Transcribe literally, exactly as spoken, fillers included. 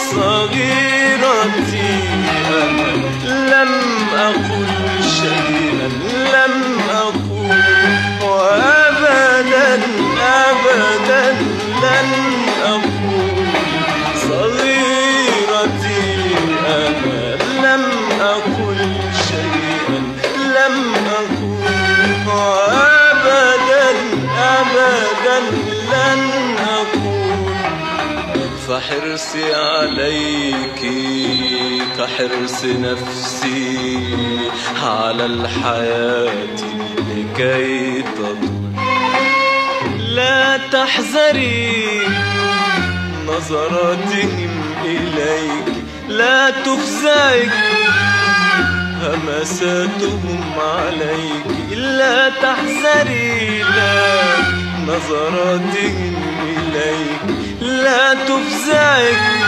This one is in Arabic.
صغيرتي أنا لم أقل شيئا، لم أقل وأبدا أبدا لن أقول صغيرتي أنا لم أقل شيئا، لم أقل وأبدا أبدا لن أقول. فحرصي عليك كحرص نفسي على الحياة لكي تطول. لا تحذري نظراتهم إليك، لا تفزعك همساتهم عليك. لا تحذري لا نظراتهم إليك، لا تفزعك